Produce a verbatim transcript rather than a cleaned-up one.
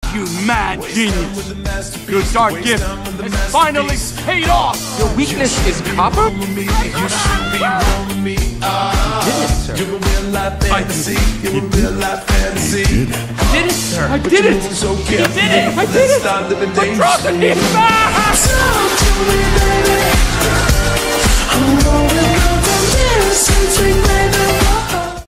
You mad genius! Your dark gift has finally paid off! Your weakness is copper? You should be wrong with me. Uh, You did it, sir. You're a real life fantasy. You're a real life fantasy. You did it, sir. I did it! So He did it! I did Let's it! start living The dangerously. truth is back!